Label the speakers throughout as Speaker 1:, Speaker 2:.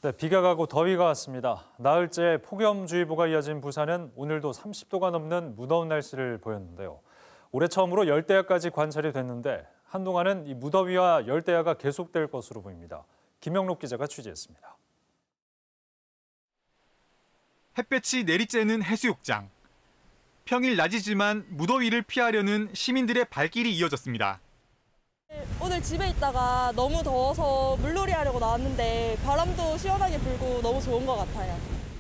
Speaker 1: 네, 비가 가고 더위가 왔습니다. 나흘째 폭염주의보가 이어진 부산은 오늘도 30도가 넘는 무더운 날씨를 보였는데요. 올해 처음으로 열대야까지 관찰이 됐는데 한동안은 이 무더위와 열대야가 계속될 것으로 보입니다. 김영록 기자가 취재했습니다.
Speaker 2: 햇볕이 내리쬐는 해수욕장. 평일 낮이지만 무더위를 피하려는 시민들의 발길이 이어졌습니다.
Speaker 3: 오늘 집에 있다가 너무 더워서 물놀이 하려고 나왔는데 바람도 시원하게 불고 너무 좋은 것 같아요.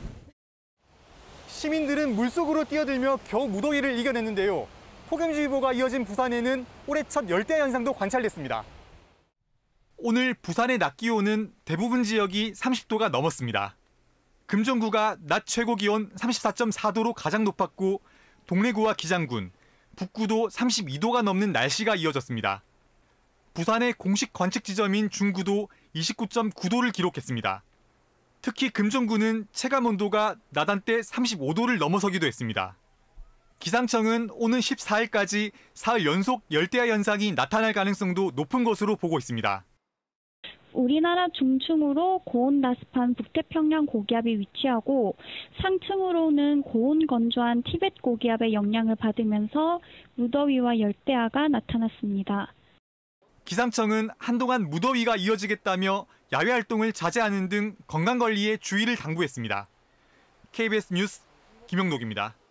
Speaker 4: 시민들은 물속으로 뛰어들며 겨우 무더위를 이겨냈는데요. 폭염주의보가 이어진 부산에는 올해 첫 열대 현상도 관찰됐습니다.
Speaker 2: 오늘 부산의 낮 기온은 대부분 지역이 30도가 넘었습니다. 금정구가 낮 최고 기온 34.4도로 가장 높았고 동래구와 기장군, 북구도 32도가 넘는 날씨가 이어졌습니다. 부산의 공식 관측 지점인 중구도 29.9도를 기록했습니다. 특히 금정구는 체감 온도가 낮 한때 35도를 넘어서기도 했습니다. 기상청은 오는 14일까지 사흘 연속 열대야 현상이 나타날 가능성도 높은 것으로 보고 있습니다.
Speaker 5: 우리나라 중층으로 고온다습한 북태평양 고기압이 위치하고 상층으로는 고온 건조한 티벳 고기압의 영향을 받으면서 무더위와 열대야가 나타났습니다.
Speaker 2: 기상청은 한동안 무더위가 이어지겠다며 야외 활동을 자제하는 등 건강관리에 주의를 당부했습니다. KBS 뉴스 김영록입니다.